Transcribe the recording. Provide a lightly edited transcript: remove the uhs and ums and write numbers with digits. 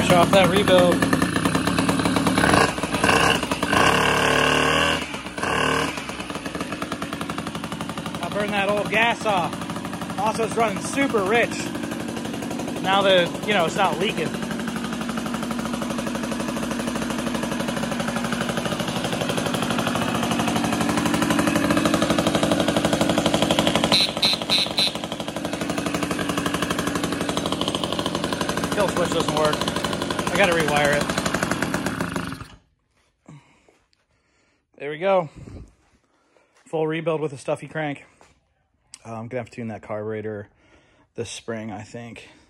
finish off that rebuild. I'll burn that old gas off. Also, it's running super rich. Now that, you know, it's not leaking. Kill switch doesn't work. I gotta rewire it. There we go. Full rebuild with a stuffy crank. I'm gonna have to tune that carburetor this spring, I think.